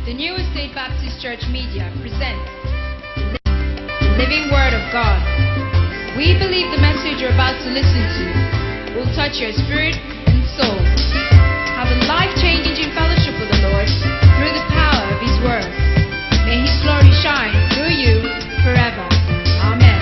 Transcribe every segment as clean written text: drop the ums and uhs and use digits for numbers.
The New Estate Baptist Church Media presents the Living Word of God. We believe the message you're about to listen to will touch your spirit and soul. Have a life-changing fellowship with the Lord through the power of His Word. May His glory shine through you forever. Amen.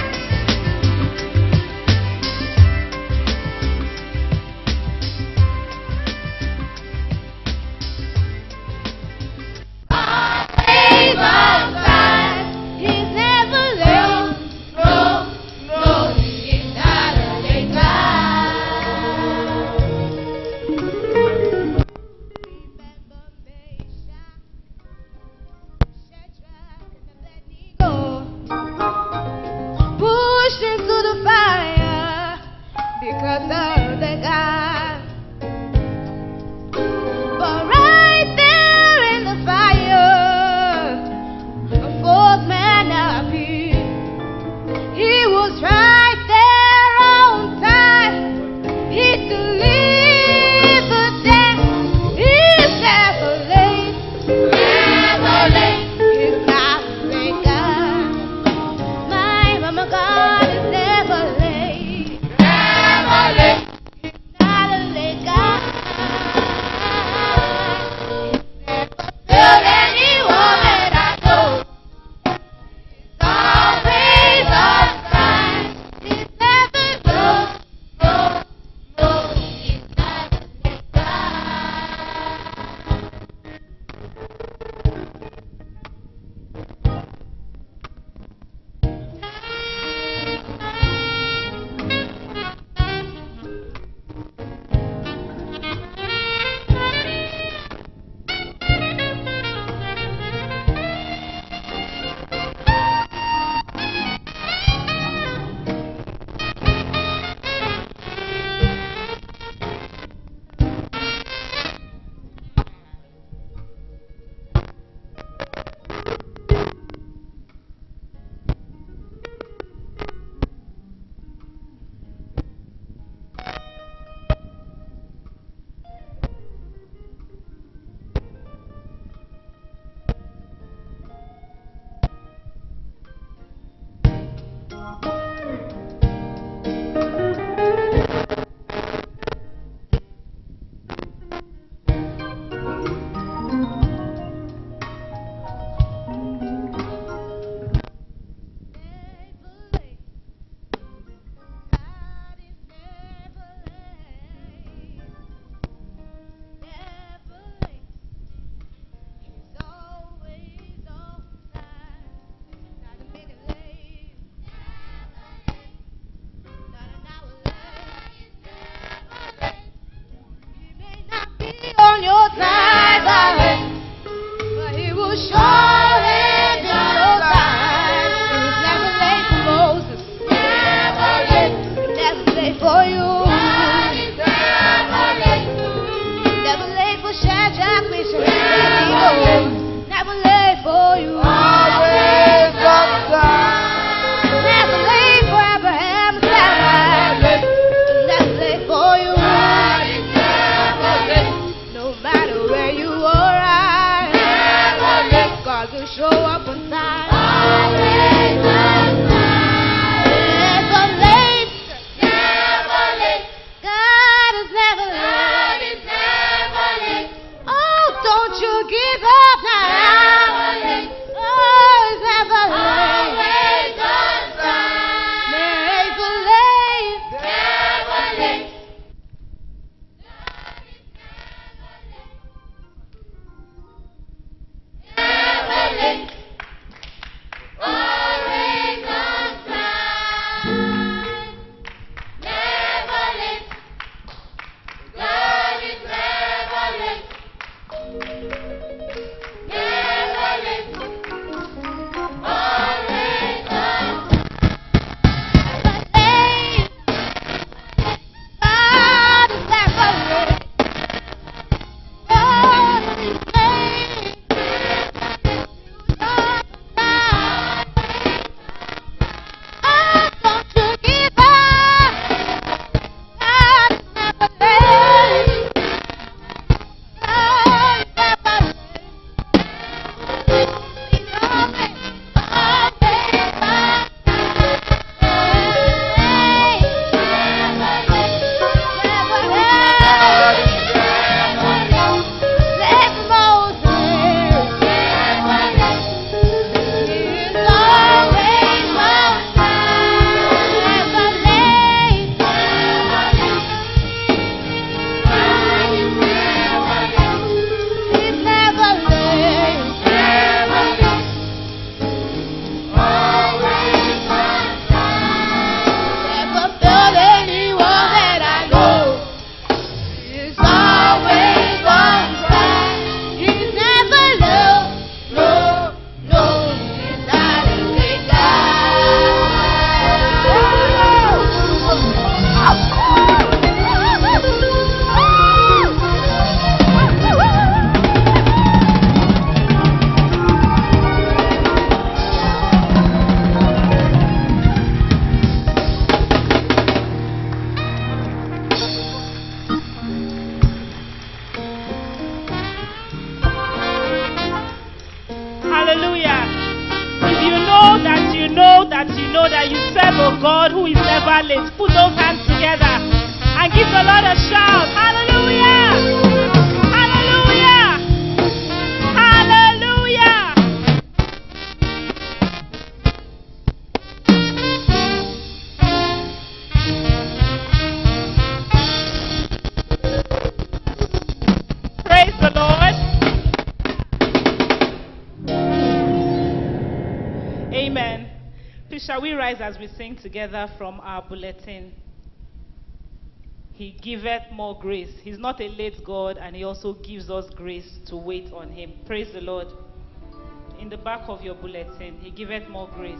that you know that you serve a God who is never late. Put those hands together and give the Lord a shout. Hallelujah! Hallelujah! Hallelujah! Praise the Lord. Amen. Please, shall we rise as we sing together from our bulletin? He giveth more grace. He's not a late God, and he also gives us grace to wait on him. Praise the Lord. In the back of your bulletin, he giveth more grace.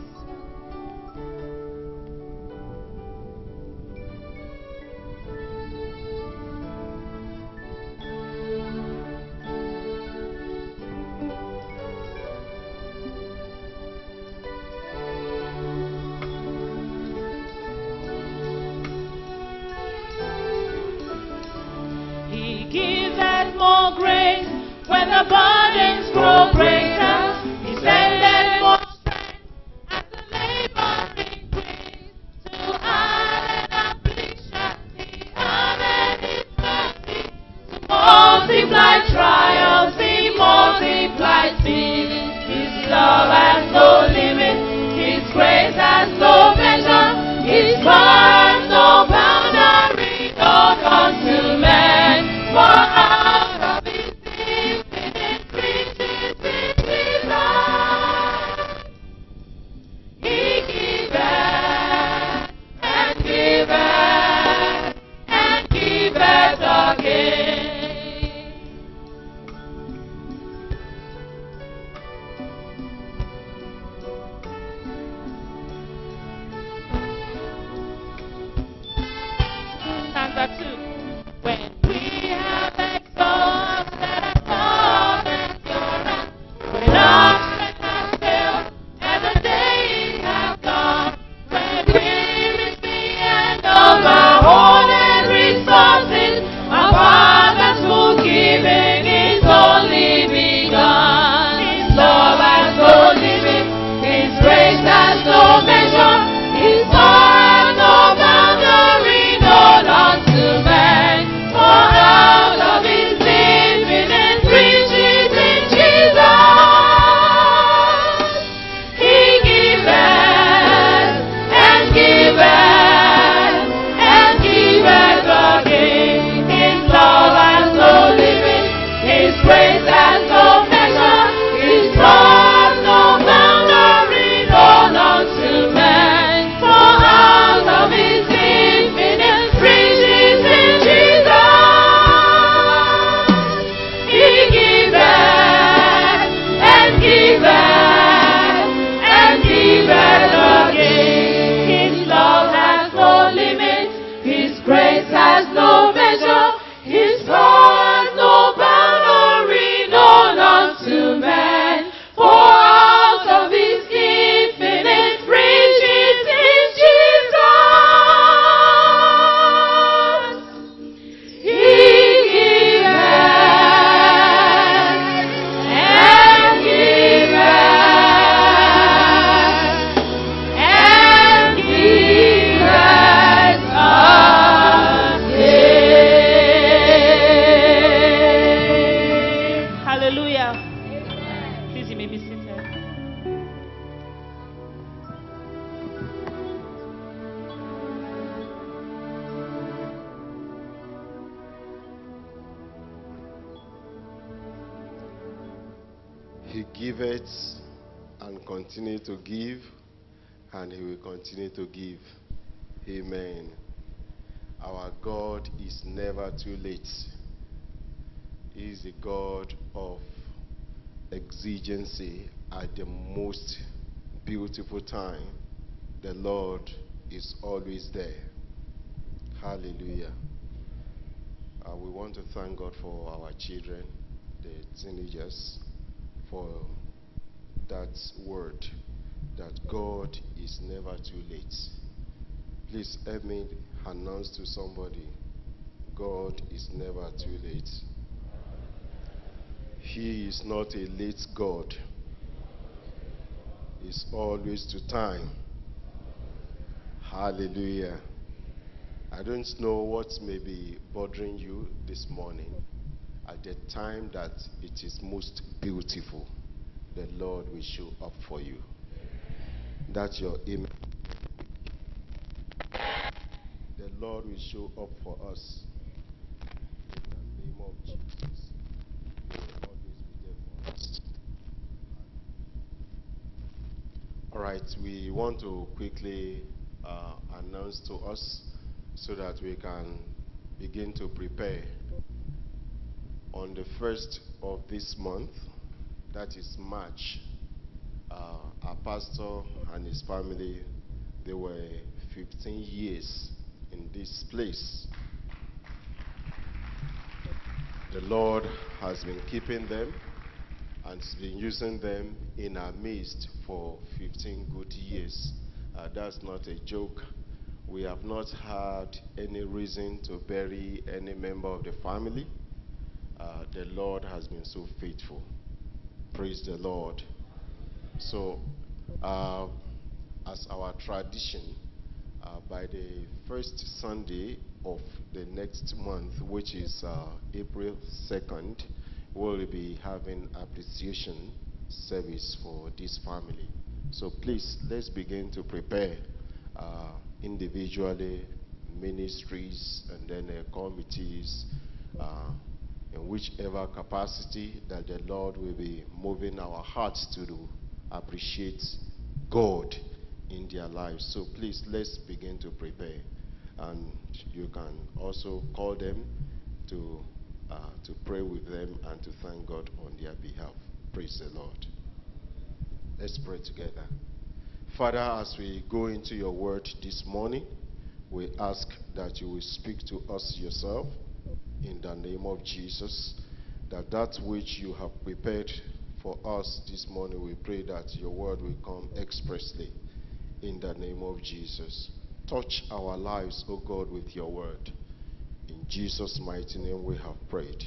He giveth more grace when the burdens grow greater. He sendeth more strength as the labor increase. To add an affliction, he added his mercy. To multiply trials, he multiplies peace. His love has no limit, his grace has no measure, his word no boundary, no consummate. For out of his infinite riches in Jesus, he giveth and giveth and giveth again. Stanza 2. When we have exhausted our thought endurance, when our strength has failed and the days have gone, when we reach the end of our hoarded resources, our Father's full giving is only begun. His love has no limit, his grace has no measure, his power has no boundary, no none to man. For out of his infinite riches in Jesus, he giveth and giveth and giveth again. His love has no limit, his grace has no measure, his love no boundary, no none to man. For out of his infinite riches in Jesus, he giveth and giveth and giveth again. His love has no limit, his grace has no measure, his power has no boundary, no none to man. For out of his infinite riches in Jesus, he giveth and giveth and giveth again. Hallelujah. Please, you may be seated. He giveth and continue to give, and he will continue to give. Amen. Our God is never too late. He is the God of exigency at the most beautiful time. The Lord is always there. Hallelujah. We want to thank God for our children, the teenagers, for that word, that God is never too late. Please help me announce to somebody, God is never too late. He is not a late God. He's always to time. Hallelujah. I don't know what may be bothering you this morning. At the time that it is most beautiful, the Lord will show up for you. That's your amen. The Lord will show up for us. In the name of Jesus. He will always be there for us. All right, we want to quickly announce to us so that we can begin to prepare. On the 1st of this month, that is March, our pastor and his family, they were 15 years in this place. The Lord has been keeping them and has been using them in our midst for 15 good years. That's not a joke. We have not had any reason to bury any member of the family. The Lord has been so faithful. Praise the Lord. So, as our tradition, by the first Sunday of the next month, which is April 2nd, we'll be having appreciation service for this family. So please, let's begin to prepare individually, ministries, and then committees, in whichever capacity that the Lord will be moving our hearts to do, appreciate God in their lives. So please, let's begin to prepare. And you can also call them to pray with them and to thank God on their behalf. Praise the Lord. Let's pray together. Father, as we go into your word this morning, we ask that you will speak to us yourself in the name of Jesus, that which you have prepared for us this morning, we pray that your word will come expressly in the name of Jesus. Touch our lives, O God, with your word. In Jesus' mighty name we have prayed.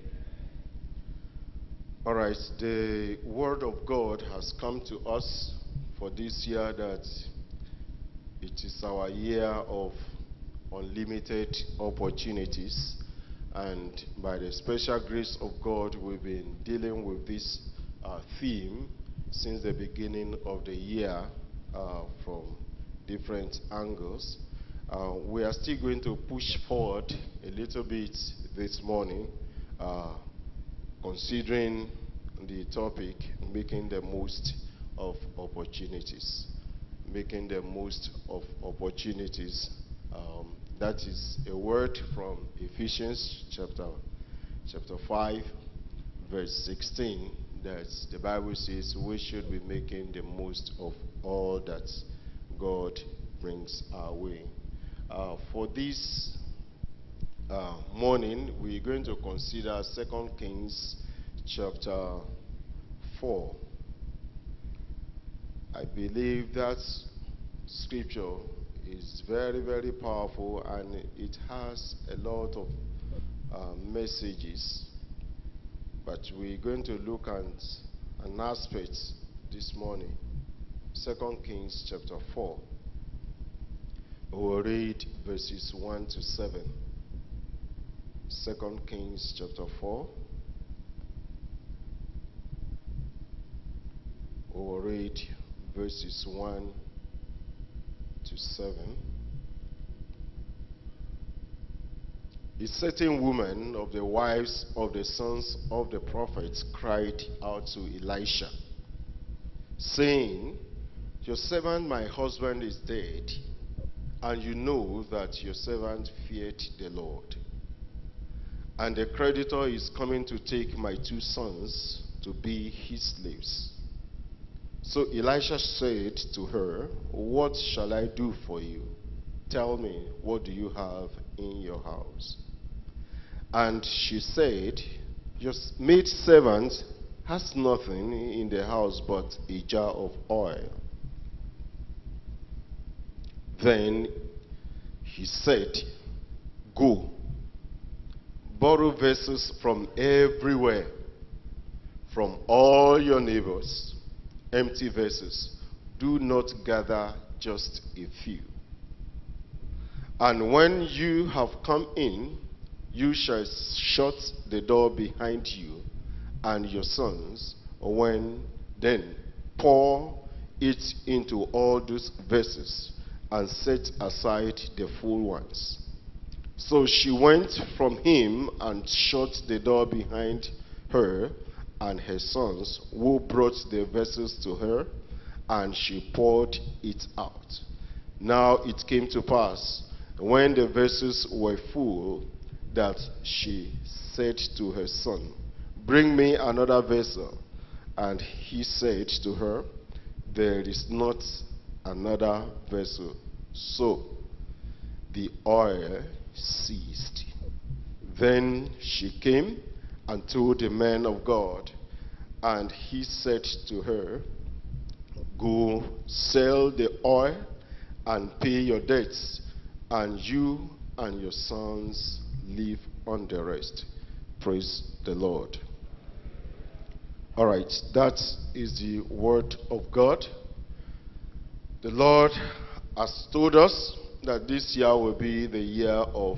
All right, the word of God has come to us for this year that it is our year of unlimited opportunities. And by the special grace of God, we've been dealing with this theme since the beginning of the year from different angles. We are still going to push forward a little bit this morning, considering the topic, making the most of opportunities. Making the most of opportunities. That is a word from Ephesians chapter 5, verse 16, that the Bible says we should be making the most of all that God brings our way. For this morning, we're going to consider 2 Kings chapter 4. I believe that scripture is very, very powerful, and it has a lot of messages. But we're going to look at an aspect this morning. 2 Kings chapter 4. We'll read verses 1 to 7. 2 Kings chapter 4. We'll read verses 1 to 7. A certain woman of the wives of the sons of the prophets cried out to Elisha, saying, "Your servant my husband is dead, and you know that your servant feared the Lord. And the creditor is coming to take my 2 sons to be his slaves." So Elisha said to her, "What shall I do for you? Tell me, what do you have in your house?" And she said, "Your maidservant has nothing in the house but a jar of oil." Then he said, "Go, borrow vessels from everywhere, from all your neighbors, empty vessels. Do not gather just a few." And when you have come in, you shall shut the door behind you and your sons. Then pour it into all those vessels and set aside the full ones. So she went from him and shut the door behind her and her sons, who brought the vessels to her, and she poured it out. Now it came to pass, when the vessels were full, that she said to her son, "Bring me another vessel." And he said to her, "There is not another vessel." So the oil ceased. Then she came and told the man of God, and he said to her, "Go sell the oil and pay your debts, and you and your sons live on the rest." Praise the Lord. All right, that is the word of God. The Lord has told us that this year will be the year of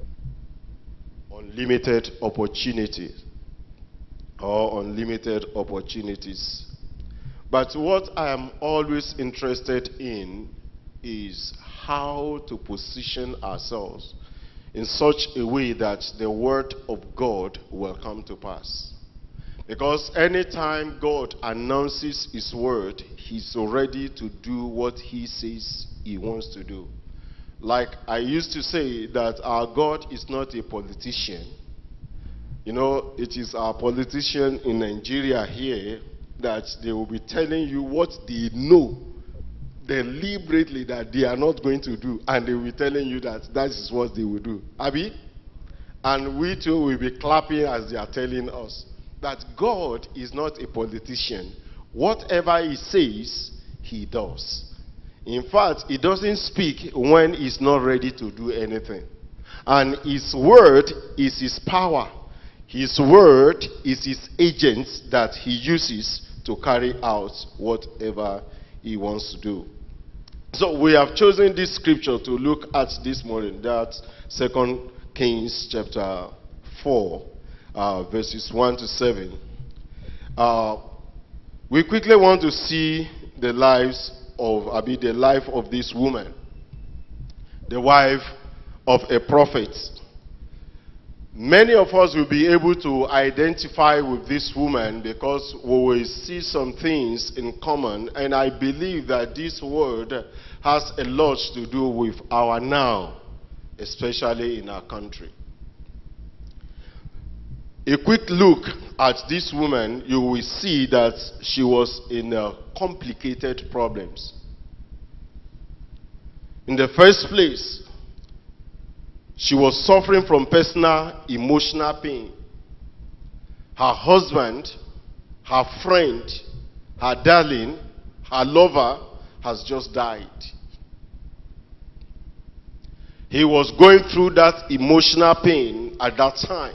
unlimited opportunity, or unlimited opportunities. But what I am always interested in is how to position ourselves in such a way that the word of God will come to pass. Because anytime God announces his word, he's ready to do what he says he wants to do. Like I used to say that our God is not a politician. You know, it is our politician in Nigeria here that they will be telling you what they know deliberately that they are not going to do, and they will be telling you that that is what they will do. Abi? And we too will be clapping as they are telling us that God is not a politician. Whatever he says, he does. In fact, he doesn't speak when he's not ready to do anything. And his word is his power. His word is his agents that he uses to carry out whatever he wants to do. So we have chosen this scripture to look at this morning. That's 2 Kings chapter 4, verses 1 to 7. We quickly want to see the life of this woman, the wife of a prophet. Many of us will be able to identify with this woman because we will see some things in common, and I believe that this word has a lot to do with our now, especially in our country. A quick look at this woman, you will see that she was in complicated problems. In the first place, she was suffering from personal emotional pain. Her husband, her friend, her darling, her lover has just died. He was going through that emotional pain at that time.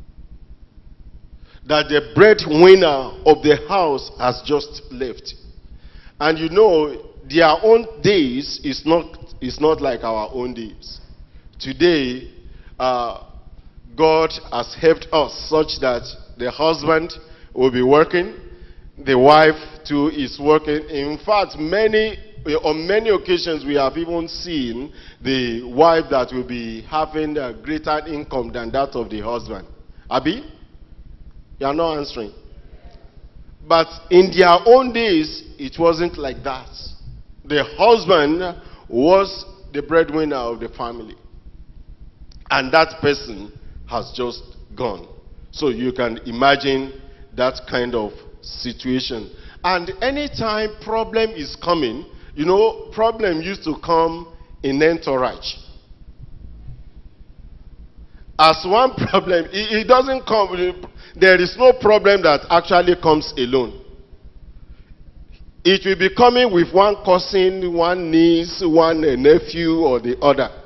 That the breadwinner of the house has just left. And you know, their own days is not like our own days. Today, God has helped us such that the husband will be working, the wife too is working. In fact, on many occasions we have even seen the wife that will be having a greater income than that of the husband. Abi? You are not answering. But in their own days, it wasn't like that. The husband was the breadwinner of the family. And that person has just gone. So you can imagine that kind of situation. And anytime problem is coming, you know, problem used to come in entourage. As one problem, it doesn't come, there is no problem that actually comes alone. It will be coming with one cousin, one niece, one nephew, or the other.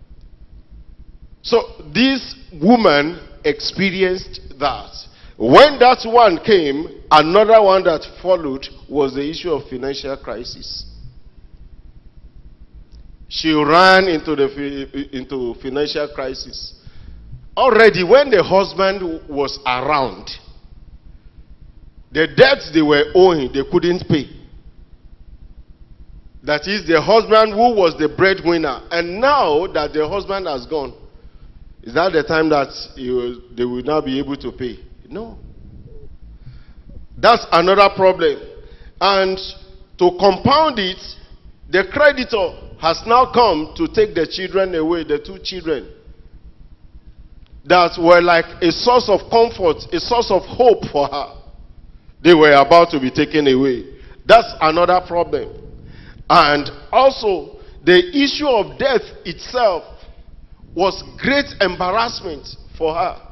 So this woman experienced that. When that one came, another one that followed was the issue of financial crisis. she ran into financial crisis. Already when the husband was around, the debts they were owing, they couldn't pay. That is the husband who was the breadwinner. And now that the husband has gone, is that the time that they will not be able to pay? No. That's another problem. And to compound it, the creditor has now come to take the children away, the two children that were like a source of comfort, a source of hope for her. They were about to be taken away. That's another problem. And also, the issue of death itself was great embarrassment for her.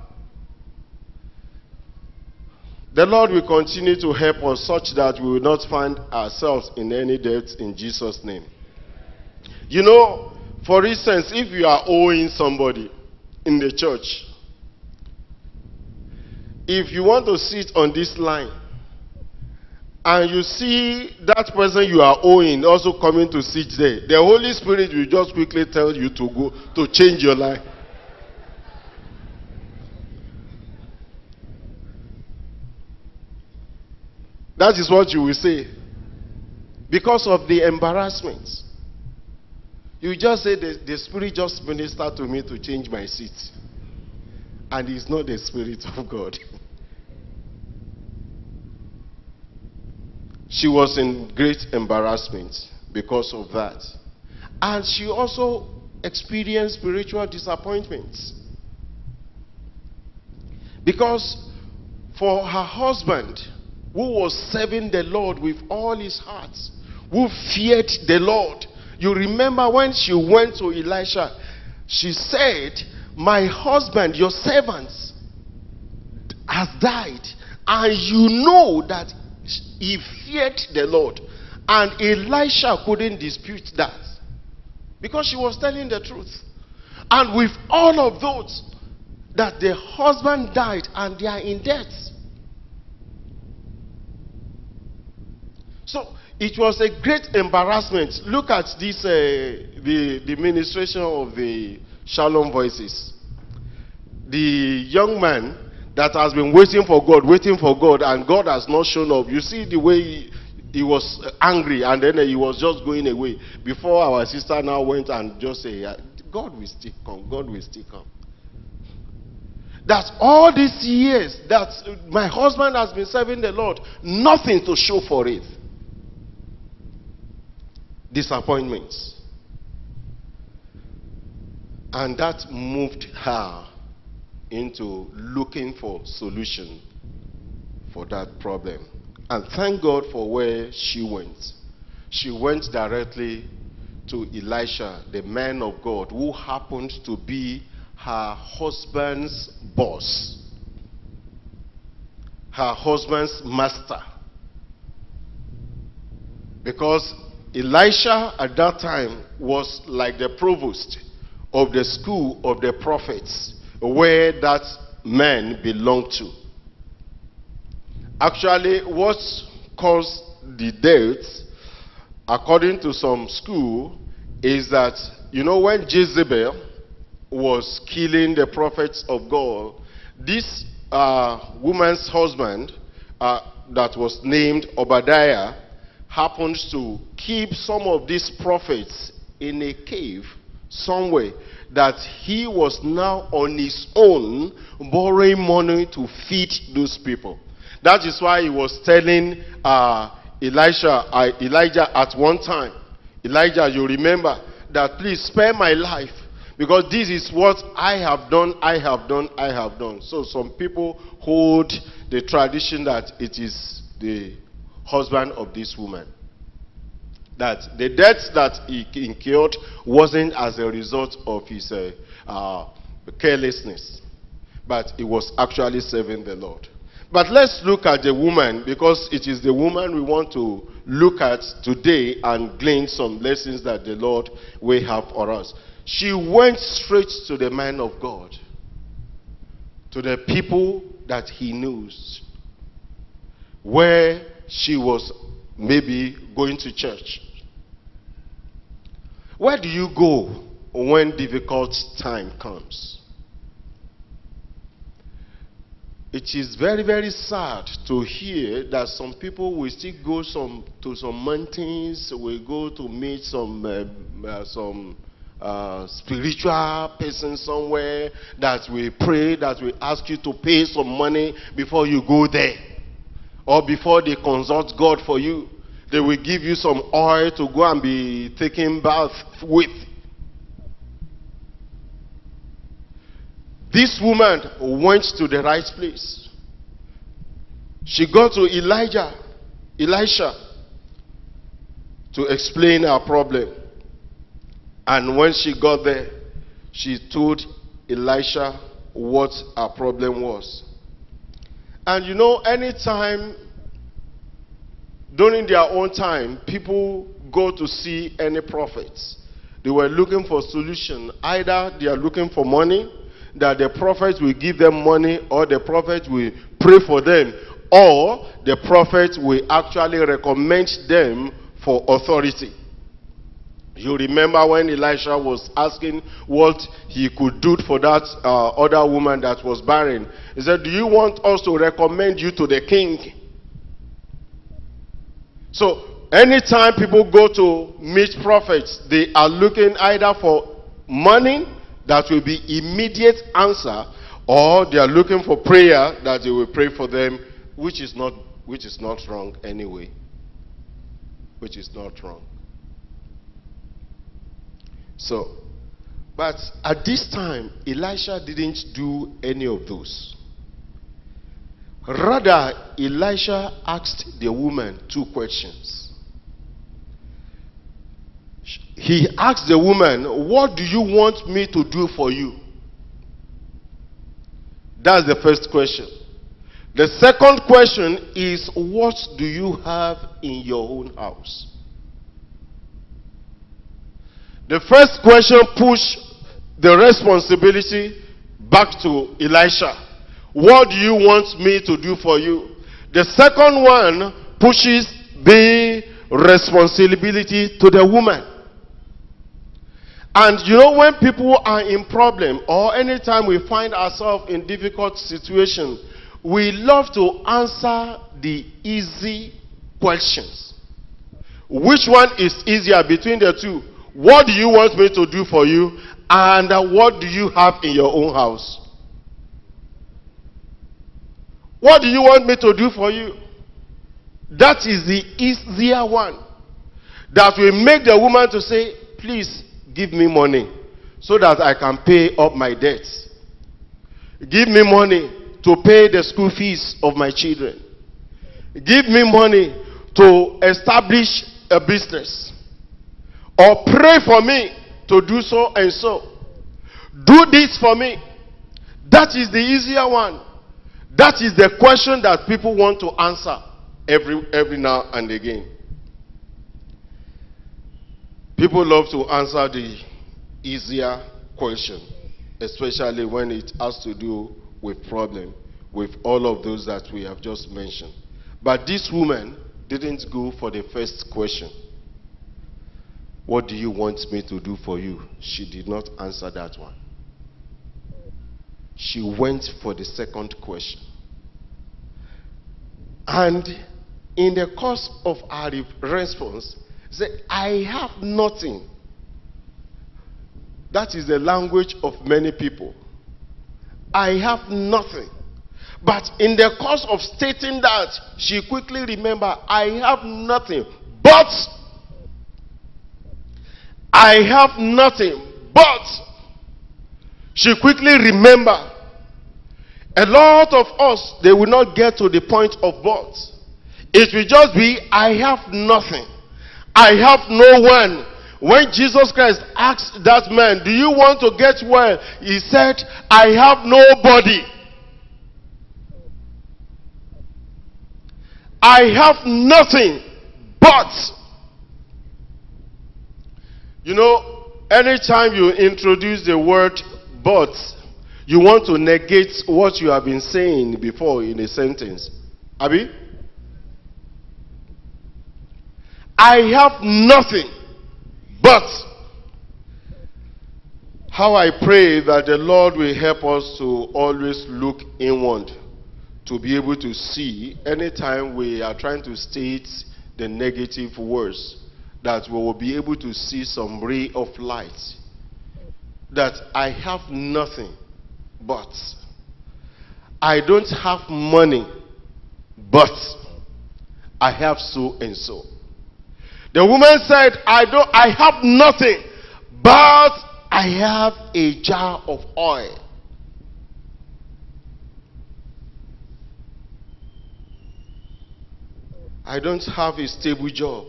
The Lord will continue to help us such that we will not find ourselves in any debt in Jesus' name. You know, for instance, if you are owing somebody in the church, if you want to sit on this line, and you see that person you are owing also coming to sit there, the Holy Spirit will just quickly tell you to go to change your life. That is what you will say. Because of the embarrassment. You just say the Spirit just ministered to me to change my seat. And it's not the Spirit of God. She was in great embarrassment because of that. And she also experienced spiritual disappointments. Because for her husband, who was serving the Lord with all his heart, who feared the Lord, you remember when she went to Elisha, she said, my husband, your servant, has died, and you know that he feared the Lord. And Elisha couldn't dispute that, because she was telling the truth. And with all of those, that the husband died and they are in debt. So it was a great embarrassment. Look at this, the ministration of the Shalom Voices. The young man that has been waiting for God, and God has not shown up. You see the way he was angry, and then he was just going away. Before our sister now went and just said, God will still come, God will still come. That all these years that my husband has been serving the Lord, nothing to show for it. Disappointments. And that moved her into looking for solution for that problem. And thank God for where she went. She went directly to Elisha, the man of God, who happened to be her husband's boss, her husband's master. Because Elisha at that time was like the provost of the school of the prophets, where that man belonged to. Actually, what caused the death, according to some school, is that, you know, when Jezebel was killing the prophets of God, this woman's husband, that was named Obadiah, happened to keep some of these prophets in a cave somewhere, that he was now on his own borrowing money to feed those people. That is why he was telling Elijah at one time, Elijah, you remember that, please spare my life, because this is what I have done, I have done, I have done. So some people hold the tradition that it is the husband of this woman. That the debt that he incurred wasn't as a result of his carelessness, but it was actually serving the Lord. But let's look at the woman, because it is the woman we want to look at today and glean some lessons that the Lord will have for us. She went straight to the man of God, to the people that he knows, where she was maybe going to church. Where do you go when difficult time comes? It is very, very sad to hear that some people will still go to some mountains, will go to meet some spiritual person somewhere that will pray, that will ask you to pay some money before you go there. Or before they consult God for you, they will give you some oil to go and be taking bath with. This woman went to the right place. She got to Elisha, to explain her problem. And when she got there, she told Elisha what her problem was. And you know, anytime, during their own time, people go to see any prophets. They were looking for solution. Either they are looking for money, that the prophet will give them money, or the prophet will pray for them, or the prophet will actually recommend them for authority. You remember when Elisha was asking what he could do for that other woman that was barren. He said, do you want us to recommend you to the king? So, anytime people go to meet prophets, they are looking either for money that will be immediate answer, or they are looking for prayer that they will pray for them, which is not wrong anyway. Which is not wrong. So, but at this time, Elisha didn't do any of those. Rather, Elisha asked the woman 2 questions. He asked the woman, what do you want me to do for you? That's the first question. The second question is, what do you have in your own house? The first question pushed the responsibility back to Elisha. What do you want me to do for you? The second one pushes the responsibility to the woman. And you know, when people are in problem, or anytime we find ourselves in difficult situation, we love to answer the easy questions. Which one is easier between the two? What do you want me to do for you? And what do you have in your own house? What do you want me to do for you? That is the easier one. That will make the woman to say, please give me money so that I can pay up my debts. Give me money to pay the school fees of my children. Give me money to establish a business. Or pray for me to do so and so. Do this for me. That is the easier one. That is the question that people want to answer every now and again. People love to answer the easier question, especially when it has to do with problem, with all of those that we have just mentioned. But this woman didn't go for the first question. What do you want me to do for you? She did not answer that one. She went for the second question. And in the course of her response, said, I have nothing. That is the language of many people. I have nothing. But in the course of stating that, she quickly remembered, I have nothing. But I have nothing. But she quickly remembered. A lot of us, they will not get to the point of but. It will just be, I have nothing. I have no one. When Jesus Christ asked that man, do you want to get well? He said, I have nobody. I have nothing but. You know, anytime you introduce the word but, you want to negate what you have been saying before in a sentence. Abi? I have nothing but. How I pray that the Lord will help us to always look inward, to be able to see anytime we are trying to state the negative words, that we will be able to see some ray of light. That I have nothing, but I don't have money, but I have so and so. The woman said, I have nothing, but I have a jar of oil. I don't have a stable job,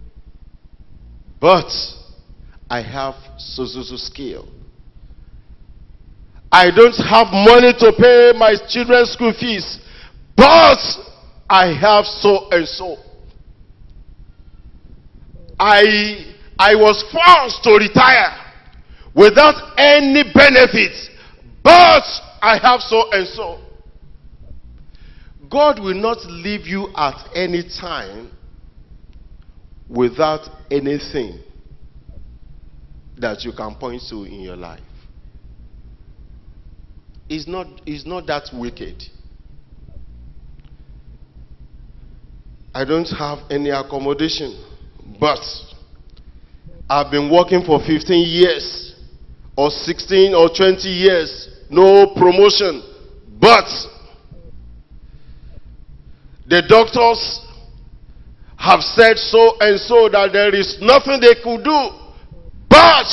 but I have so skill. I don't have money to pay my children's school fees, but I have so and so. I was forced to retire without any benefits, but I have so and so. God will not leave you at any time without anything that you can point to in your life. It's not that wicked. I don't have any accommodation, but I've been working for 15 years or 16 or 20 years, no promotion, but the doctors have said so and so that there is nothing they could do, but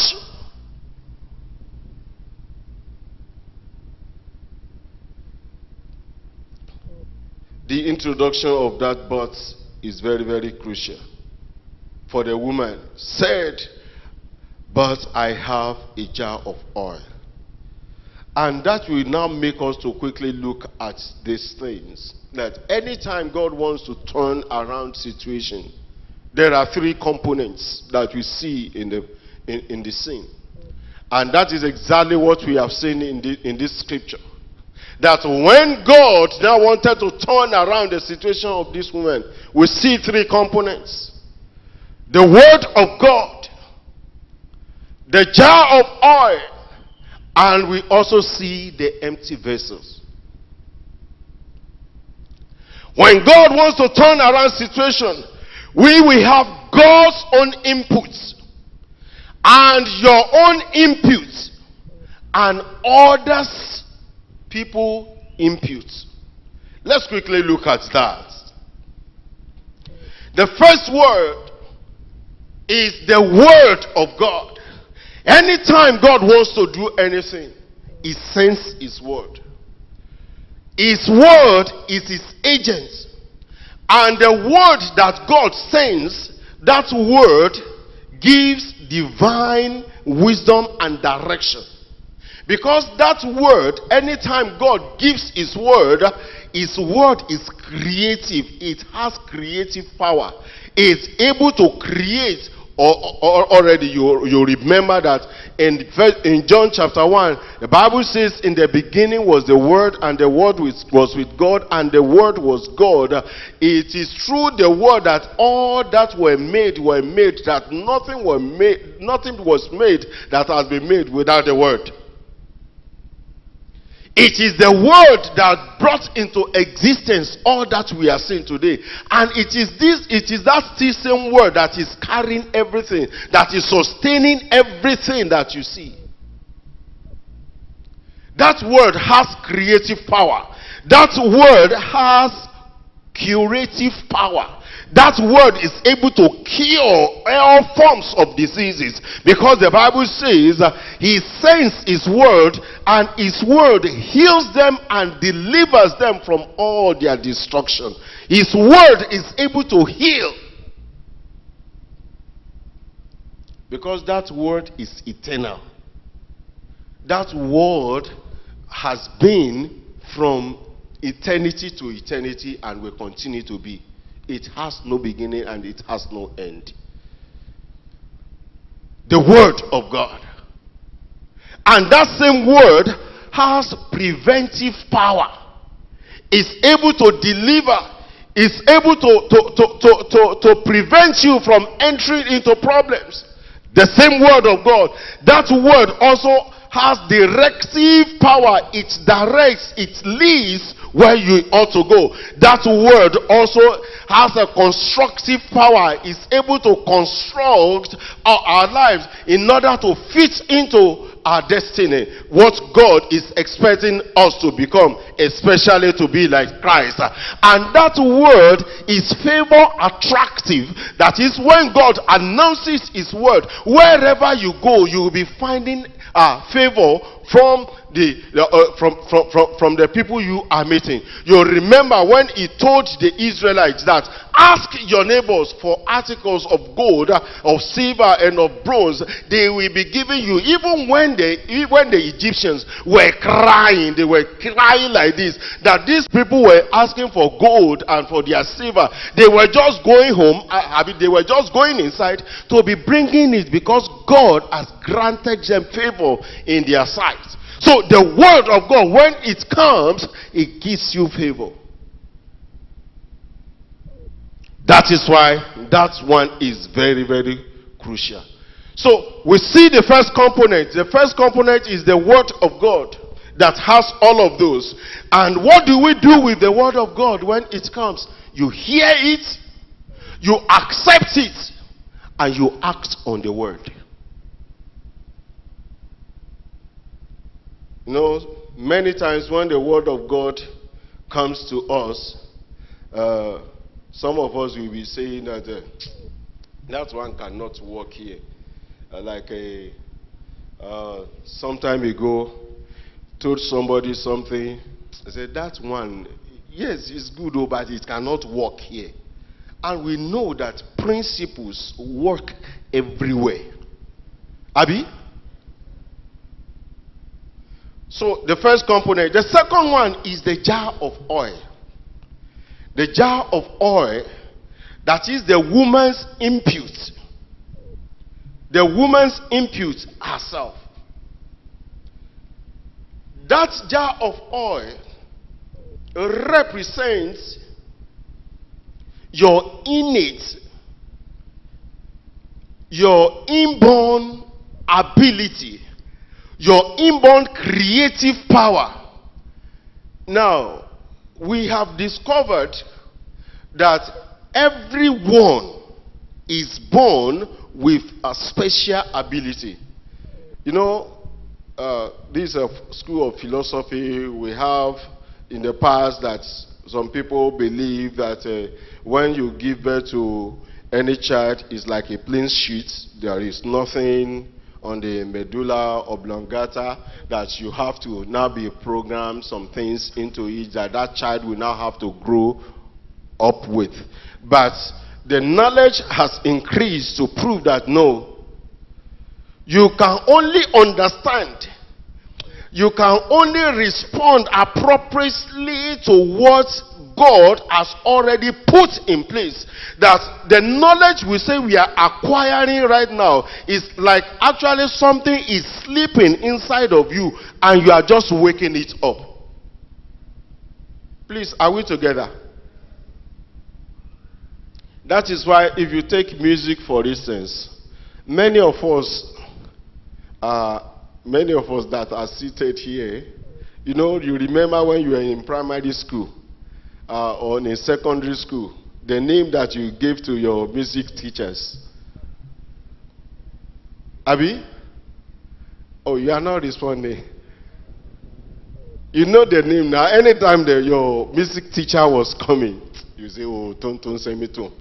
the introduction of that but is very, very crucial. For the woman said, but I have a jar of oil. And that will now make us to quickly look at these things. That anytime God wants to turn around situation, there are three components that we see in the scene. And that is exactly what we have seen in this scripture. That when God now wanted to turn around the situation of this woman, we see three components. The word of God, the jar of oil, and we also see the empty vessels. When God wants to turn around situation, we will have God's own inputs and your own inputs and others people inputs. Let's quickly look at that. The first word is the word of God. Anytime God wants to do anything, He sends His word. His word is His agent. And the word that God sends, that word gives divine wisdom and direction. Because that word, anytime God gives His word is creative. It has creative power. It's able to create. Already you remember that in John chapter 1, the Bible says, in the beginning was the Word, and the Word was with God, and the Word was God. It is through the Word that all that were made, that nothing was made that has been made without the Word. It is the word that brought into existence all that we are seeing today. And it is that still same word that is carrying everything, that is sustaining everything that you see. That word has creative power. That word has curative power. That word is able to cure all forms of diseases, because the Bible says He sends His word, and His word heals them and delivers them from all their destruction. His word is able to heal, because that word is eternal. That word has been from eternity to eternity and will continue to be. It has no beginning and it has no end. The word of God. And that same word has preventive power. It's able to deliver. It's able to prevent you from entering into problems. The same word of God. That word also has directive power. It directs, it leads where you ought to go. That word also has a constructive power. It's able to construct our lives in order to fit into our destiny, what God is expecting us to become, especially to be like Christ. And that word is favor attractive. That is, when God announces his word, wherever you go, you will be finding favor from the people you are meeting. You remember when he told the Israelites that ask your neighbors for articles of gold, of silver, and of bronze. They will be giving you. Even when the Egyptians were crying, they were crying like this, that these people were asking for gold and for their silver. They were just going home. They were just going inside to be bringing it, because God has granted them favor in their sight. So the word of God, when it comes, it gives you favor. That is why that one is very, very crucial. So we see the first component. The first component is the word of God that has all of those. And what do we do with the word of God when it comes? You hear it, you accept it, and you act on the word. You know, many times when the word of God comes to us, some of us will be saying that that one cannot work here. Some time ago, told somebody something. I said, that one, yes, it's good, but it cannot work here. And we know that principles work everywhere. Abi? So the first component. The second one is the jar of oil. The jar of oil, that is the woman's impute. The woman's impute herself. That jar of oil represents your innate, your inborn ability, your inborn creative power. Now, we have discovered that everyone is born with a special ability. You know, this is a school of philosophy we have in the past, that some people believe that when you give birth to any child, it's like a plain sheet. There is nothing on the medulla oblongata that you have to now be programmed some things into it that child will now have to grow up with. But the knowledge has increased to prove that no, you can only understand, you can only respond appropriately to what God has already put in place. That the knowledge we say we are acquiring right now is like actually something is sleeping inside of you and you are just waking it up. Please, are we together? That is why if you take music for instance, many of us that are seated here, you know, you remember when you were in primary school or in secondary school, the name that you gave to your music teachers. Abi? Oh, you are not responding. You know the name now. Anytime your music teacher was coming, you say, oh, don't send me to.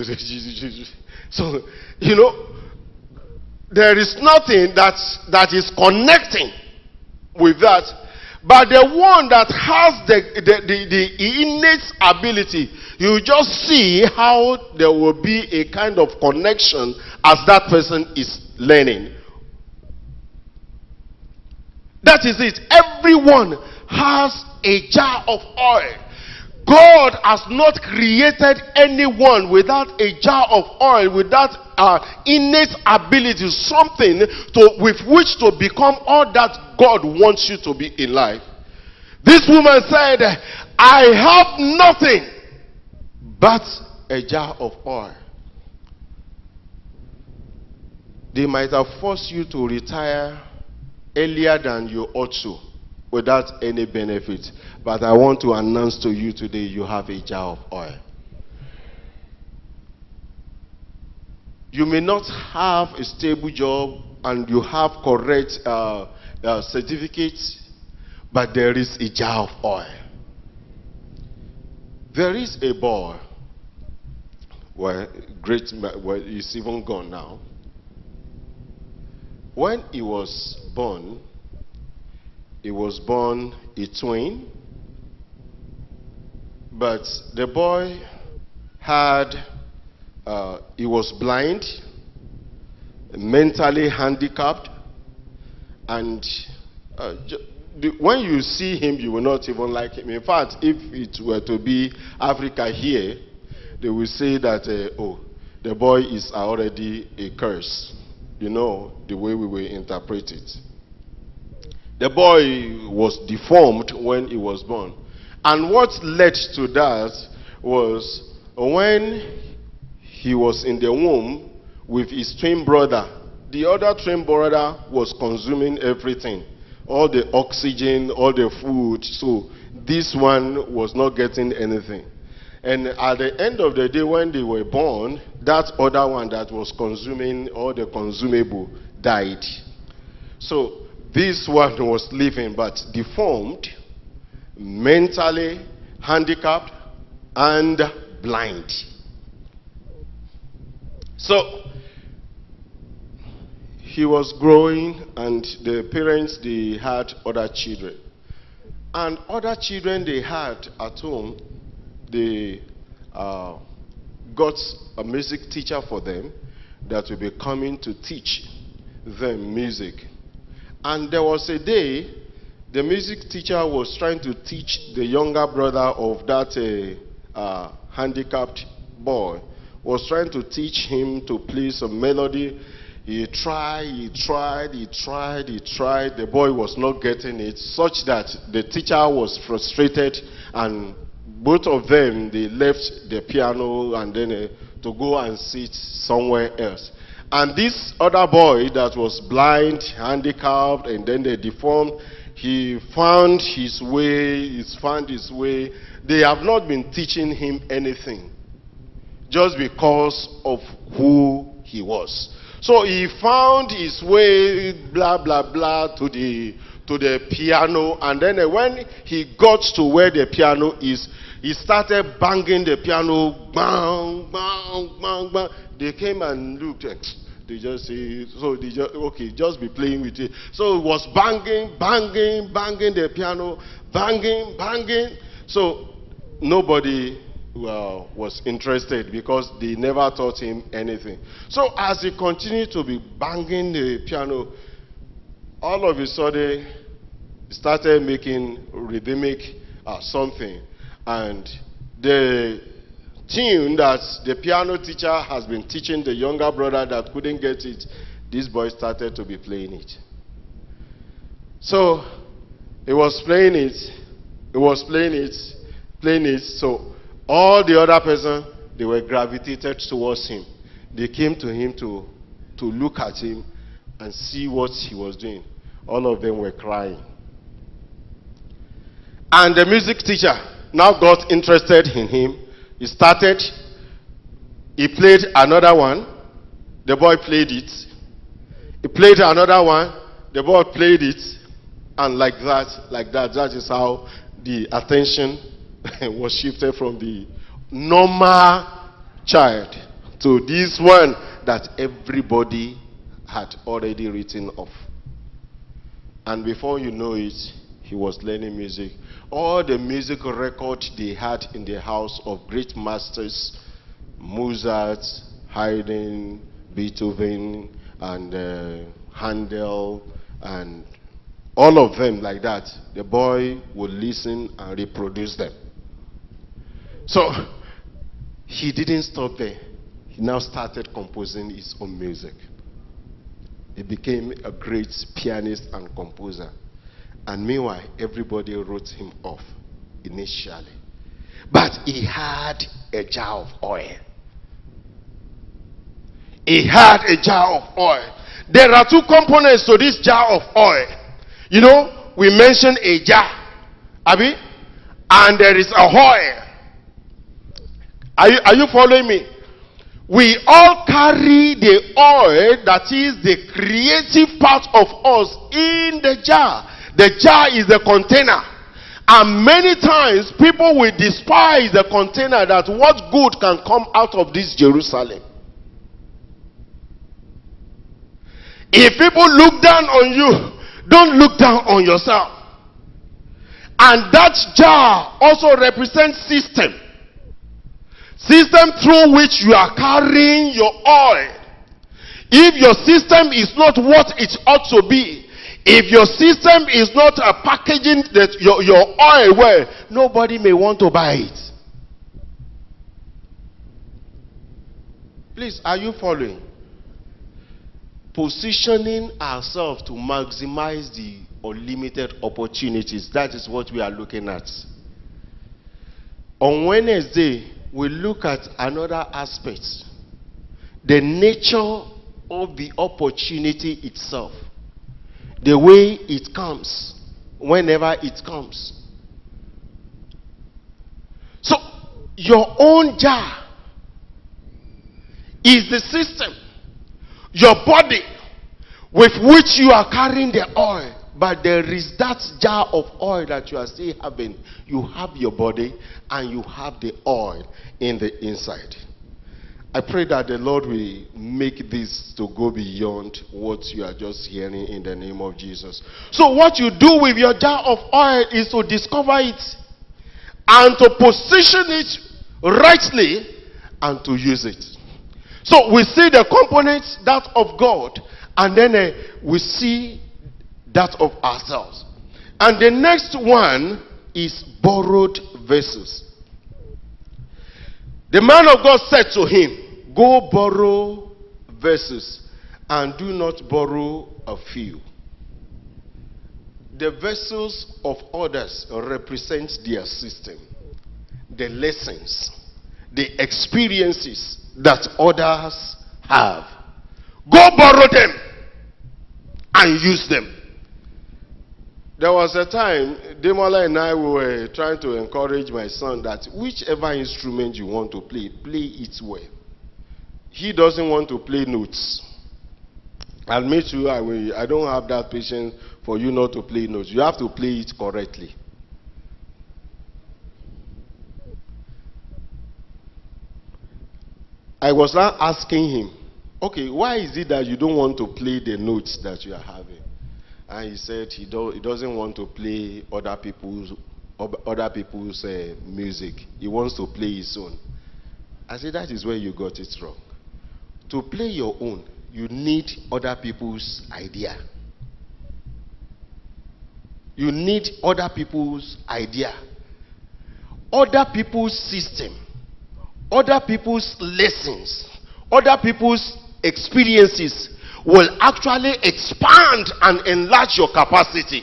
So, you know, there is nothing that is connecting with that. But the one that has the innate ability, you just see how there will be a kind of connection as that person is learning. That is it. Everyone has a jar of oil. God has not created anyone without a jar of oil, without innate ability, something with which to become all that God wants you to be in life. This woman said, I have nothing but a jar of oil. They might have forced you to retire earlier than you ought to without any benefit. But I want to announce to you today, you have a jar of oil. You may not have a stable job and you have correct certificates, but there is a jar of oil. There is a boy, well, he's even gone now. When he was born a twin, but the boy he was blind, mentally handicapped, and when you see him, you will not even like him. In fact, if it were to be Africa here, they will say that, oh, the boy is already a curse. You know, the way we will interpret it. The boy was deformed when he was born. And what led to that was when he was in the womb with his twin brother. The other twin brother was consuming everything. All the oxygen, all the food. So this one was not getting anything. And at the end of the day, when they were born, that other one that was consuming all the consumable died. So this one was living but deformed, mentally handicapped, and blind. So he was growing, and the parents, they had other children. And other children they had at home, they got a music teacher for them that will be coming to teach them music. And there was a day, the music teacher was trying to teach the younger brother of that handicapped boy, was trying to teach him to play some melody. He tried. The boy was not getting it, such that the teacher was frustrated, and both of them, they left the piano and then to go and sit somewhere else. And this other boy that was blind, handicapped, and then they deformed, he found his way, They have not been teaching him anything, just because of who he was. So he found his way, blah, blah, blah, to the piano. And then when he got to where the piano is, he started banging the piano, bang, bang, bang, bang. They came and looked, they just say, so they just, okay, just be playing with it. So it was banging, banging, banging the piano, banging, banging. So nobody was interested, because they never taught him anything. So as he continued to be banging the piano, all of a sudden he started making rhythmic something. And the tune that the piano teacher has been teaching the younger brother that couldn't get it, this boy started to be playing it. So he was playing it, so all the other person, they were gravitated towards him. They came to him to look at him and see what he was doing. All of them were crying. And the music teacher now got interested in him. He played another one. The boy played it. He played another one. The boy played it. And like that, that is how the attention was shifted from the normal child to this one that everybody had already written off. And before you know it, he was learning music. All the music records they had in the house of great masters, Mozart, Haydn, Beethoven, and Handel, and all of them like that, the boy would listen and reproduce them. So he didn't stop there. He now started composing his own music. He became a great pianist and composer. And meanwhile, everybody wrote him off initially. But he had a jar of oil. He had a jar of oil. There are two components to this jar of oil. You know, we mentioned a jar, Abi, and there is a oil. Are you following me? We all carry the oil, that is the creative part of us, in the jar. The jar is the container. And many times people will despise the container, that what good can come out of this Jerusalem. If people look down on you, don't look down on yourself. And that jar also represents system. System through which you are carrying your oil. If your system is not what it ought to be, if your system is not a packaging that your oil well, nobody may want to buy it. Please, are you following? Positioning ourselves to maximize the unlimited opportunities. That is what we are looking at. On Wednesday, we look at another aspect. The nature of the opportunity itself. The way it comes. Whenever it comes. So, your own jar is the system. Your body with which you are carrying the oil. But there is that jar of oil that you are still having. You have your body and you have the oil in the inside. I pray that the Lord will make this to go beyond what you are just hearing in the name of Jesus. So what you do with your jar of oil is to discover it and to position it rightly and to use it. So we see the components, that of God, and then we see that of ourselves. And the next one is borrowed vessels. The man of God said to him, go borrow vessels, and do not borrow a few. The vessels of others represent their system, the lessons, the experiences that others have. Go borrow them and use them. There was a time, Demola and I were trying to encourage my son that whichever instrument you want to play, play it well. He doesn't want to play notes. I'll make sure I don't have that patience for you not to play notes. You have to play it correctly. I was now asking him, okay, why is it that you don't want to play the notes that you are having? And he said he doesn't want to play other people's music. He wants to play his own. I said, that is where you got it wrong. To play your own, you need other people's idea. You need other people's idea. Other people's system. Other people's lessons. Other people's experiences will actually expand and enlarge your capacity.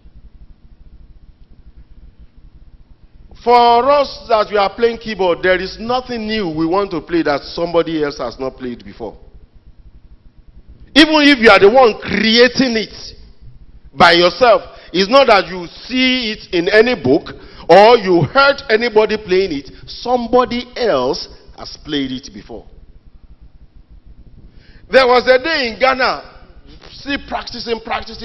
For us that we are playing keyboard, there is nothing new we want to play that somebody else has not played before. Even if you are the one creating it by yourself, it's not that you see it in any book or you heard anybody playing it. Somebody else has played it before. There was a day in Ghana, still practicing.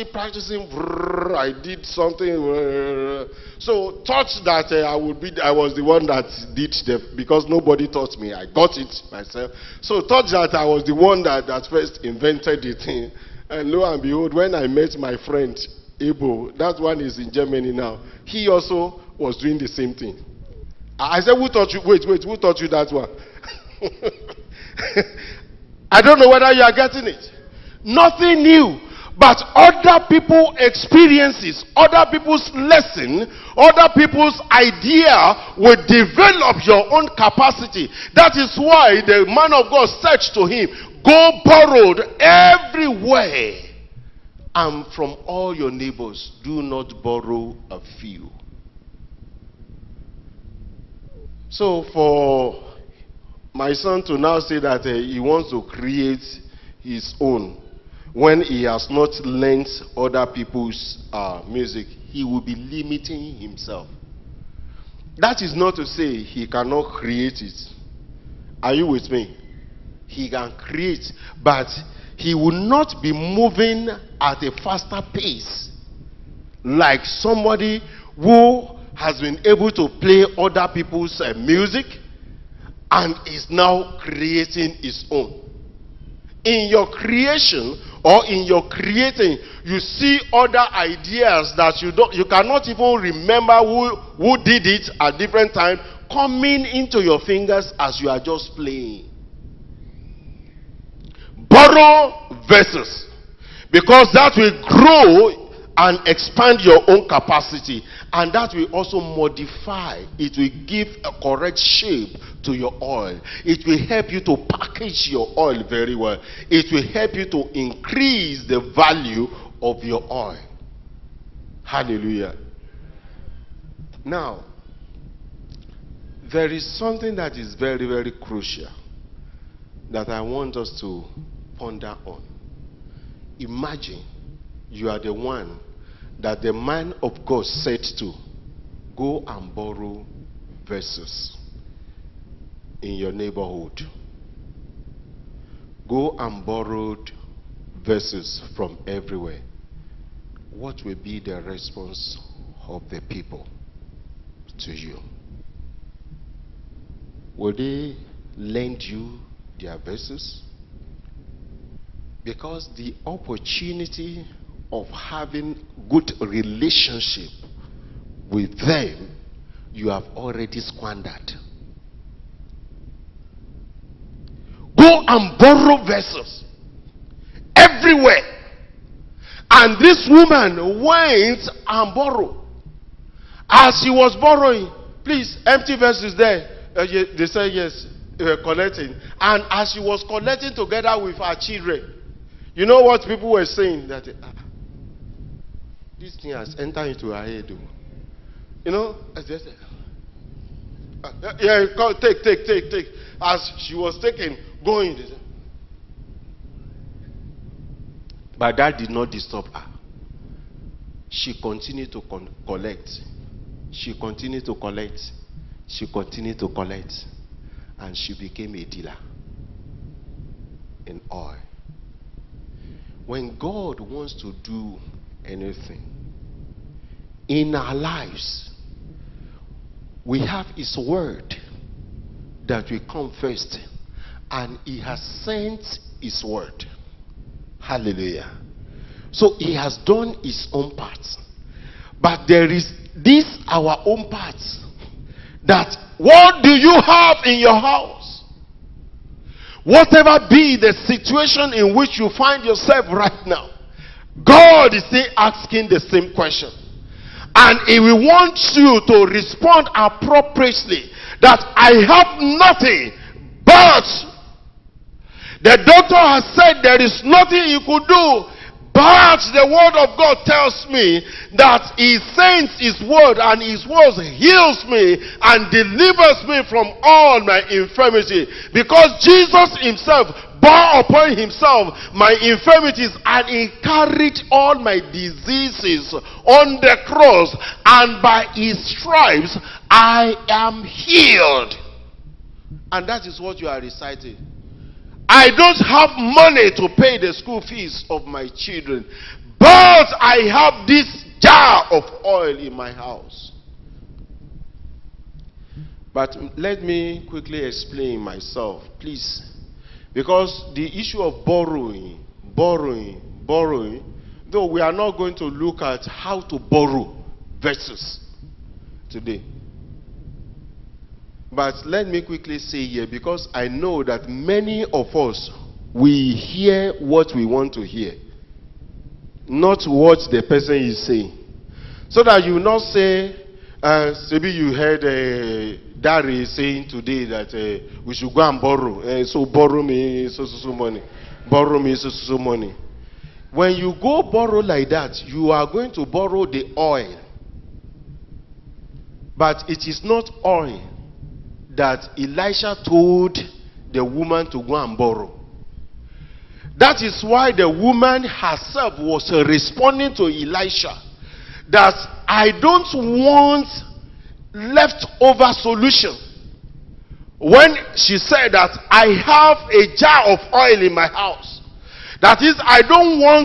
I did something. So thought that I was the one that did because nobody taught me. I got it myself. So thought that I was the one that first invented the thing. And lo and behold, when I met my friend Ebo, that one is in Germany now. He also was doing the same thing. I said, who taught you? Wait, who taught you that one? I don't know whether you are getting it. Nothing new. But other people's experiences, other people's lesson, other people's idea will develop your own capacity. That is why the man of God said to him, go borrowed everywhere. And from all your neighbors, do not borrow a few. So for my son to now say that he wants to create his own, when he has not learned other people's music, he will be limiting himself. That is not to say he cannot create it. Are you with me? He can create, but he will not be moving at a faster pace like somebody who has been able to play other people's music and is now creating his own. In your creation or in your creating, you see other ideas that you cannot even remember who did it at different times coming into your fingers as you are just playing. Borrow verses, because that will grow and expand your own capacity, and that will also modify. It will give a correct shape to your oil. It will help you to package your oil very well. It will help you to increase the value of your oil. Hallelujah. Now, there is something that is very, very crucial that I want us to ponder on. Imagine you are the one that the man of God said to, go and borrow vessels in your neighborhood. Go and borrow vessels from everywhere. What will be the response of the people to you? Will they lend you their vessels? Because the opportunity of having good relationship with them, you have already squandered. Go and borrow vessels everywhere. And this woman went and borrowed. As she was borrowing, please, empty vessels there. They said yes, collecting. And as she was collecting together with her children, you know what people were saying? That this thing has entered into her head. You know, as they said, yeah, take. As she was taking, going. But that did not disturb her. She continued to collect. She continued to collect. She continued to collect. And she became a dealer in oil. When God wants to do anything in our lives, we have His word that will come first, and He has sent His word. Hallelujah. So He has done His own part, but there is this our own part, that what do you have in your house? Whatever be the situation in which you find yourself right now, God is still asking the same question. And He will want you to respond appropriately, that I have nothing, but the doctor has said there is nothing he could do. But the word of God tells me that He sends His word, and His word heals me and delivers me from all my infirmity. Because Jesus Himself bore upon Himself my infirmities, and He carried all my diseases on the cross, and by His stripes I am healed. And that is what you are reciting. I don't have money to pay the school fees of my children, but I have this jar of oil in my house. But let me quickly explain myself, please. Because the issue of borrowing, though we are not going to look at how to borrow vessels today. But let me quickly say here, because I know that many of us, we hear what we want to hear, not what the person is saying. So that you will not say, maybe you heard Dari saying today that we should go and borrow. So borrow me so money. Borrow me so money. When you go borrow like that, you are going to borrow the oil. But it is not oil that Elisha told the woman to go and borrow. That is why the woman herself was responding to Elisha that I don't want leftover solution. When she said that I have a jar of oil in my house, that is, I don't want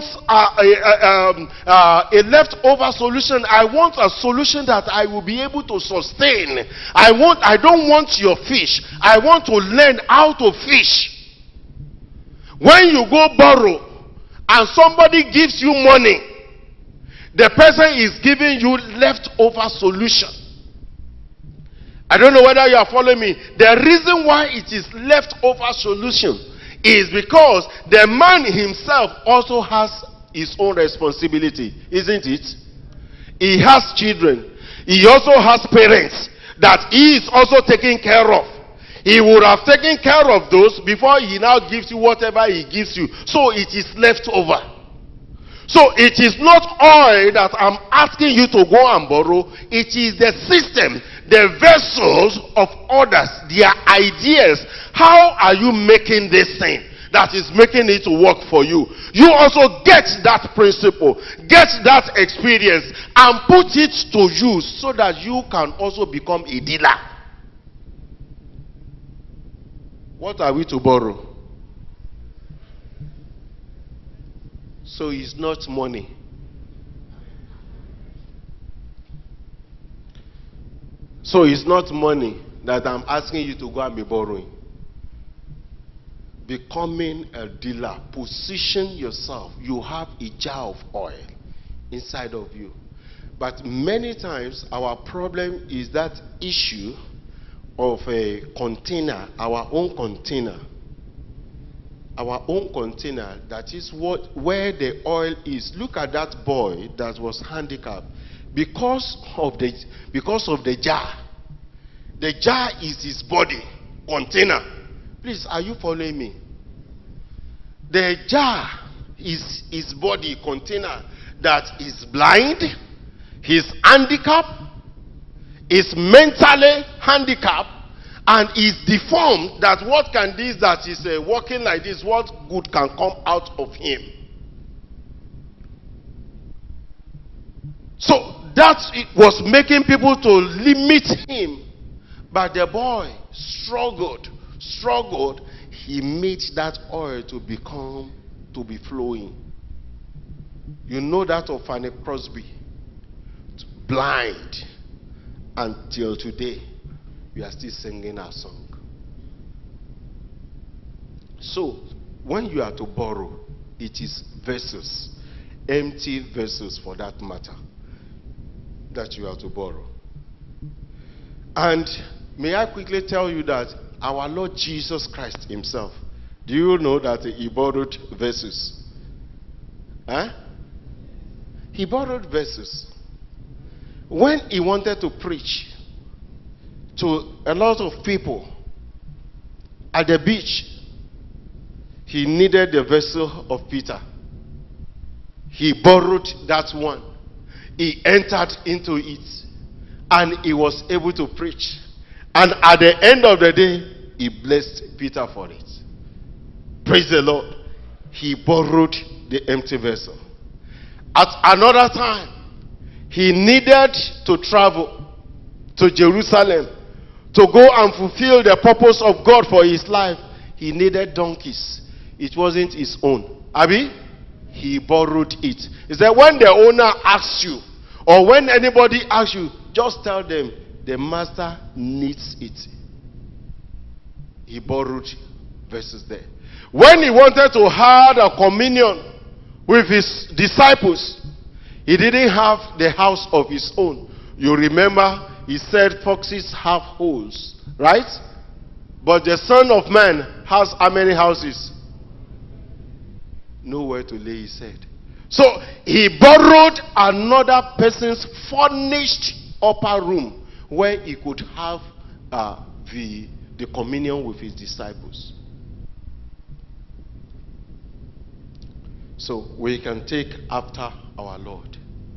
a leftover solution. I want a solution that I will be able to sustain. I don't want your fish. I want to learn how to fish. When you go borrow and somebody gives you money, the person is giving you leftover solution. I don't know whether you are following me. The reason why it is leftover solution is because the man himself also has his own responsibility, isn't it? He has children. He also has parents that he is also taking care of. He would have taken care of those before he now gives you whatever he gives you. So it is left over. So it is not oil that I'm asking you to go and borrow. It is the system, the vessels of others, their ideas. How are you making this thing that is making it to work for you? You also get that principle, get that experience, and put it to use so that you can also become a dealer. What are we to borrow? So it's not money. So it's not money that I'm asking you to go and be borrowing. Becoming a dealer, position yourself. You have a jar of oil inside of you. But many times our problem is that issue of a container, our own container. Our own container, that is where the oil is. Look at that boy that was handicapped because of the jar. The jar is his body container. Please, are you following me? The jar is his body container that is blind, he's handicapped, is mentally handicapped, and is deformed. That what can this that is walking like this, what good can come out of him? So that was making people to limit him. But the boy struggled. He made that oil to be flowing. You know that of Fanny Crosby, blind, until today we are still singing our song. So when you are to borrow, it is vessels, empty vessels for that matter, that you are to borrow. And may I quickly tell you that our Lord Jesus Christ himself, do you know that he borrowed vessels? He borrowed vessels. When he wanted to preach to a lot of people at the beach, he needed the vessel of Peter. He borrowed that one. He entered into it, and he was able to preach. And at the end of the day, he blessed Peter for it. Praise the Lord. He borrowed the empty vessel. At another time, he needed to travel to Jerusalem to go and fulfill the purpose of God for his life. He needed donkeys. It wasn't his own. Abi? He borrowed it. He said, when the owner asks you, or when anybody asks you, just tell them the master needs it. He borrowed verses there. When he wanted to have a communion with his disciples, he didn't have the house of his own. You remember, he said foxes have holes, right? But the Son of Man has how many houses? Nowhere to lay his head. So he borrowed another person's furnished upper room where he could have the communion with his disciples. So we can take after our Lord.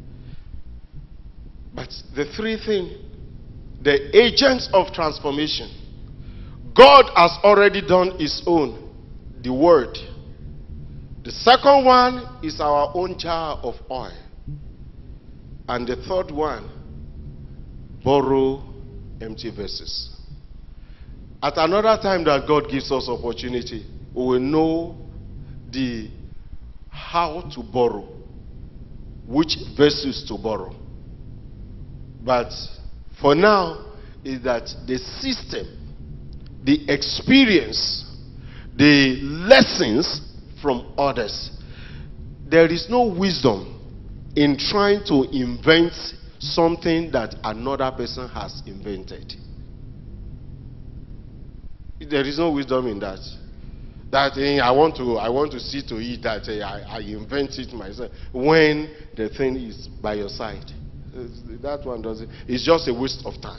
But the three things, the agents of transformation, God has already done his own, the word. The second one is our own jar of oil. And the third one, borrow empty vessels. At another time that God gives us opportunity, we will know how to borrow, which vessels to borrow. But for now, is that the system, the experience, the lessons from others. There is no wisdom in trying to invent something that another person has invented. There is no wisdom in that. That I want to see to it that I invent it myself when the thing is by your side. That one doesn't. It's just a waste of time.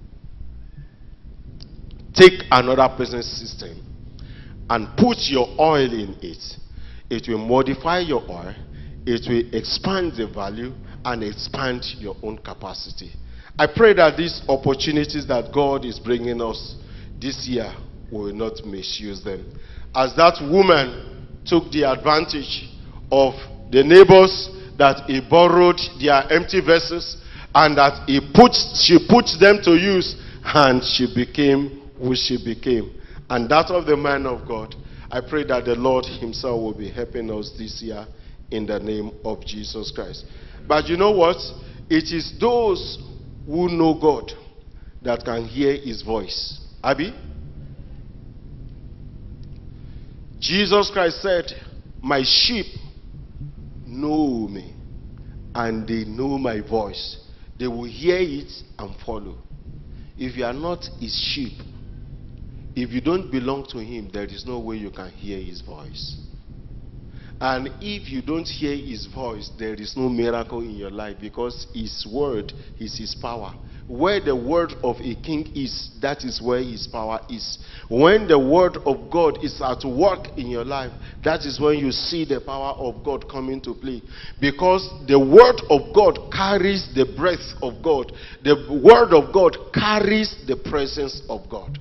Take another person's system and put your oil in it. It will modify your oil. It will expand the value and expand your own capacity. I pray that these opportunities that God is bringing us this year, we will not misuse them. As that woman took the advantage of the neighbors that he borrowed their empty vessels and that she put them to use, and she became who she became. And that of the man of God, I pray that the Lord himself will be helping us this year in the name of Jesus Christ. But you know what? It is those who know God that can hear his voice. Abi? Jesus Christ said, my sheep know me, and they know my voice. They will hear it and follow. If you are not his sheep, if you don't belong to him, there is no way you can hear his voice. And if you don't hear his voice, there is no miracle in your life, because his word is his power. Where the word of a king is, that is where his power is. When the word of God is at work in your life, that is when you see the power of God come into play. Because the word of God carries the breath of God. The word of God carries the presence of God.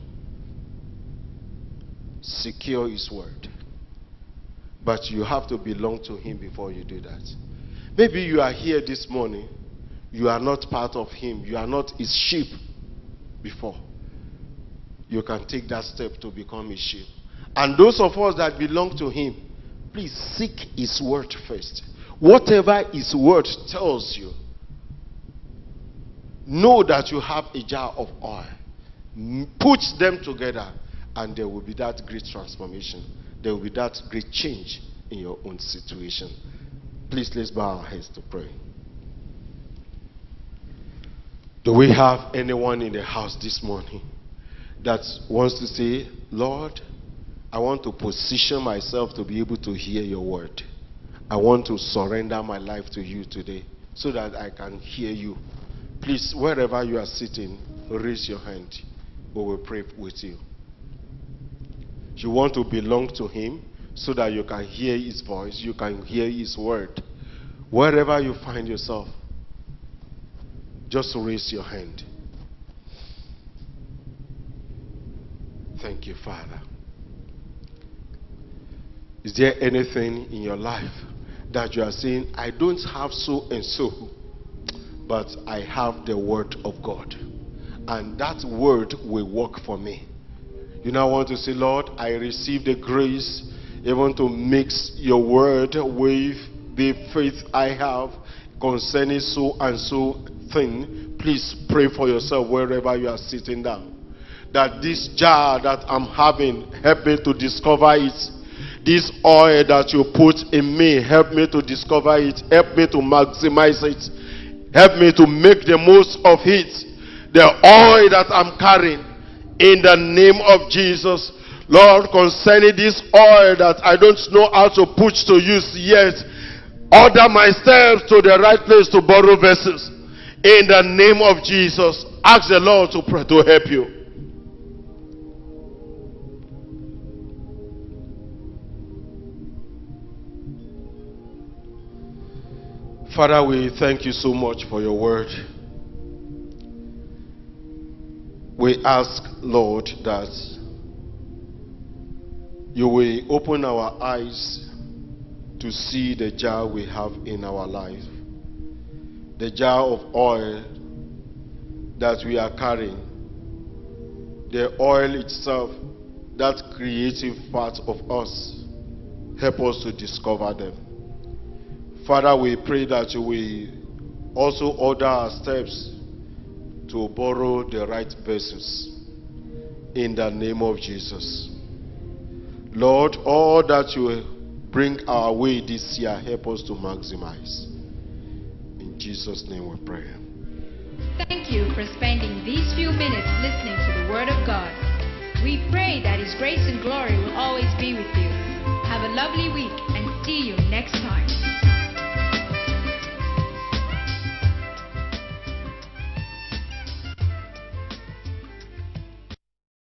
Secure his word. But you have to belong to him before you do that. Maybe you are here this morning. You are not part of him. You are not his sheep before. You can take that step to become his sheep. And those of us that belong to him, please seek his word first. Whatever his word tells you, know that you have a jar of oil. Put them together, and there will be that great transformation. There will be that great change in your own situation. Please, let's bow our heads to pray. Do we have anyone in the house this morning that wants to say, Lord, I want to position myself to be able to hear your word. I want to surrender my life to you today so that I can hear you. Please, wherever you are sitting, raise your hand. We will pray with you. You want to belong to him so that you can hear his voice, you can hear his word. Wherever you find yourself, just raise your hand. Thank you, Father. Is there anything in your life that you are saying, I don't have so and so, but I have the word of God, and that word will work for me? You now want to say, Lord, I receive the grace even to mix your word with the faith I have concerning so and so thing. Please pray for yourself wherever you are sitting down. That this jar that I'm having, help me to discover it. This oil that you put in me, help me to discover it. Help me to maximize it. Help me to make the most of it. The oil that I'm carrying, in the name of Jesus. Lord, concerning this oil that I don't know how to put to use yet, order my steps to the right place to borrow vessels. In the name of Jesus, ask the Lord to help you. Father, we thank you so much for your word. We ask, Lord, that you will open our eyes to see the jar we have in our life, the jar of oil that we are carrying, the oil itself, that creative part of us. Help us to discover them. Father, we pray that you will also order our steps to borrow the right vessels in the name of Jesus. Lord, all that you bring our way this year, help us to maximize. In Jesus' name we pray. Thank you for spending these few minutes listening to the Word of God. We pray that His grace and glory will always be with you. Have a lovely week and see you next